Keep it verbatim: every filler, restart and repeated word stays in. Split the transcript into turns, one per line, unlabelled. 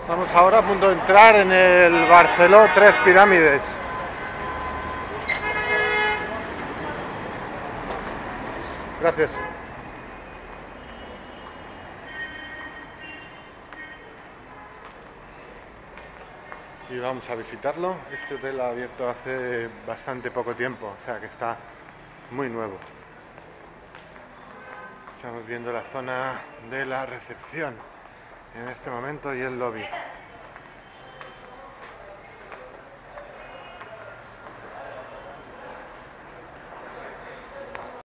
Estamos ahora a punto de entrar en el Barceló Tres Pirámides. Gracias. Y vamos a visitarlo. Este hotel ha abierto hace bastante poco tiempo, o sea que está muy nuevo. Estamos viendo la zona de la recepción en este momento y el lobby.